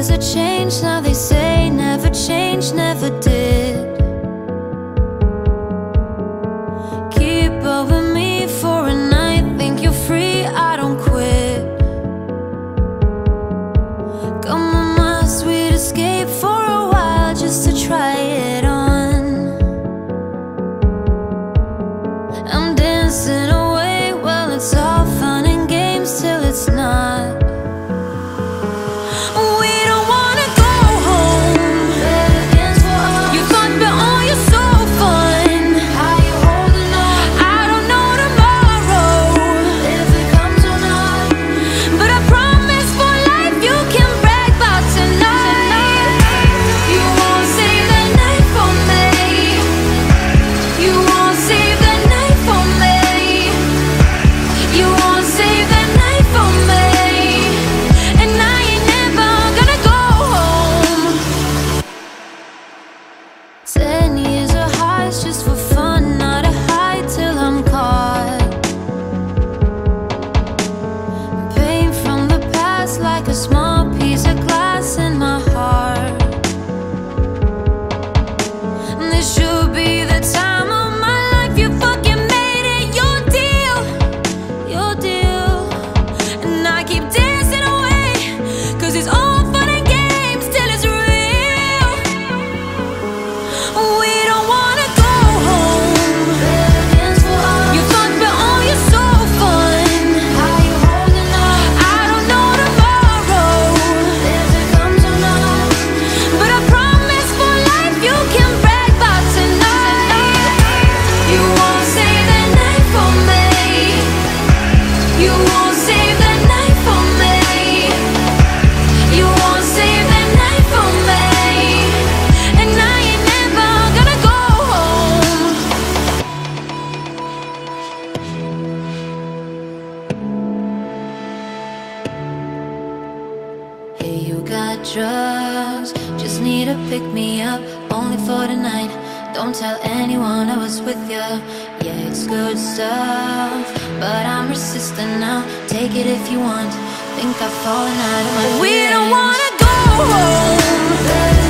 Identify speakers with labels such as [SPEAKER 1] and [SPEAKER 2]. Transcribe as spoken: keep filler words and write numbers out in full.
[SPEAKER 1] years have changed, now they say never change, never did. Keep up with me for a night, think you're free, I don't quit. Come on, my sweet escape for a while, just to try it on. I'm dancing away, well it's all fun and games till it's not. Ten years of highs just for fun, not a high till I'm caught. Pain from the past like a small piece of glass in my heart. This should be the time of my life, you fucking made it your deal, your deal. And I keep dancing away, cause it's all fun and games till it's real. We don't wanna go home. You thought but oh you're so fun. How you holding on? I don't know tomorrow if it comes or not, but I promise for life you can brag about tonight. You won't save the night for me. You won't save the night for me. You won't save the night for me. And I ain't never gonna go home. Hey, you got drugs, just need to pick me up, only for the night. Don't tell anyone I was with ya. Yeah, it's good stuff, but I'm resistant now. Take it if you want. Think I've fallen out of my We don't wanna go home.